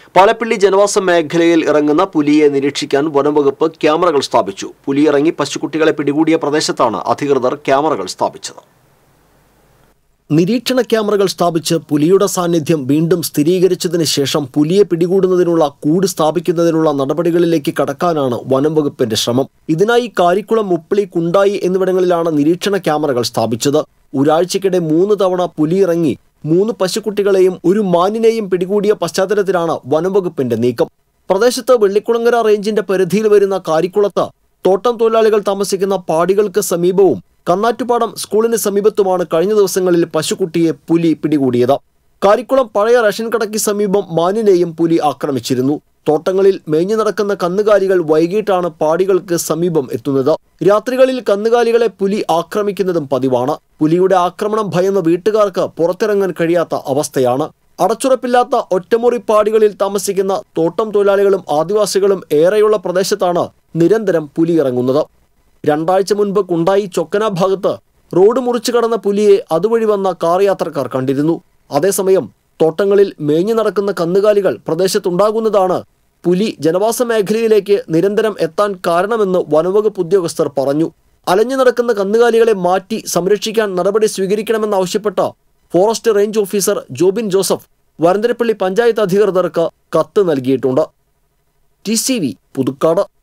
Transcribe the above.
പാലപ്പിള്ളി ജനവാസ മേഖലയിൽ ഇറങ്ങുന്ന പുലിയെ നിരീക്ഷിക്കാൻ വനംവകുപ്പ് ക്യാമറകൾ സ്ഥാപിച്ചു. പുലി ഇറങ്ങി പശുക്കുട്ടികളെ പിടികൂടിയ പ്രദേശത്താണ് അധികൃതർ ക്യാമറകൾ സ്ഥാപിച്ചത്. നിരീക്ഷണ ക്യാമറകൾ സ്ഥാപിച്ച് പുലിയുടെ സാന്നിധ്യം വീണ്ടും സ്ഥിരീകരിച്ചതിന് ശേഷം പുലിയെ പിടികൂടുന്നതിനുള്ള കൂട് സ്ഥാപിക്കുന്നതിനുള്ള നടപടികളിലേക്ക് കടക്കാനാണ് വനംവകുപ്പിന്റെ ശ്രമം. ഇതിനായി കാരിക്കുളം, മുപ്പിളി, കുണ്ടായി എന്നിവിടങ്ങളിലാണ് നിരീക്ഷണ ക്യാമറകൾ സ്ഥാപിച്ചത്. ഒരാഴ്ചക്കിടെ 3 തവണ പുലി ഇറങ്ങി 3 പശുക്കുട്ടികളെയും 1 മാനിനെയും പിടികൂടിയ പശ്ചാത്തലത്തിലാണ് വനംവകുപ്പിന്റെ നീക്കം. പ്രദേശത്ത് വെള്ളിക്കുളങ്ങര റേഞ്ചിന്റെ പരിധിയിൽ വരുന്ന കാരിക്കുളത്ത് തോട്ടം തൊഴിലാളികൾ താമസിക്കുന്ന പാടികൾക്ക് സമീപവും കന്നാറ്റുപാടം സ്കൂളിന് സമീപത്തുമാണ് കഴിഞ്ഞ ദിവസങ്ങളിൽ പശുക്കുട്ടിയെ പുലി പിടികൂടിയത്. കാരിക്കുളം പഴയ റേഷൻ കടയ്ക്ക് സമീപം മാനിനെയും പുലി ആക്രമിച്ചിരുന്നു. തോട്ടങ്ങളിൽ മേഞ്ഞു നടക്കുന്ന കന്നുകാലികൾ വൈകിട്ടാണ് പാടികൾക്ക് സമീപം എത്തുന്നത്. രാത്രികളിൽ കന്നുകാലികളെ പുലി ആക്രമിക്കുന്നതും പതിവാണ്. പുലിയുടെ ആക്രമണം ഭയന്ന് വീട്ടുകാർക്ക് പുറത്തിറങ്ങാൻ കഴിയാത്ത അവസ്ഥയാണ്. അടച്ചുറപ്പില്ലാത്ത ഒറ്റമുറി പാടികളിൽ താമസിക്കുന്ന തോട്ടം തൊഴിലാളികളും ആദിവാസികളും ഏറെയുള്ള പ്രദേശത്താണ് നിരന്തരം പുലി ഇറങ്ങുന്നത്. 2 ആഴ്ച മുൻപ് കുണ്ടായി ചൊക്കന ഭാഗത്ത് റോഡ് മുറിച്ചു കടന്ന പുലിയെ അതുവഴി വന്ന കാർ യാത്രക്കാർ കണ്ടിരുന്നു. അതേസമയം തോട്ടങ്ങളിൽ മേഞ്ഞു നടക്കുന്ന കന്നുകാലികൾ പ്രദേശത്തുണ്ടാകുന്നതാണ് പുലി ജനവാസ മേഖലയിലേക്ക് നിരന്തരം എത്താൻ കാരണമെന്ന് വനംവകുപ്പ് ഉദ്യോഗസ്ഥർ പറഞ്ഞു. അലഞ്ഞു നടക്കുന്ന കന്നുകാലികളെ മാറ്റി സംരക്ഷിക്കാൻ നടപടി സ്വീകരിക്കണമെന്നാവശ്യപ്പെട്ട forest range officer Jobin Joseph Varantharappally panchayat അധികൃതർക്ക് കത്ത് നൽകിയിട്ടുണ്ട്. TCV പുതുക്കാട്.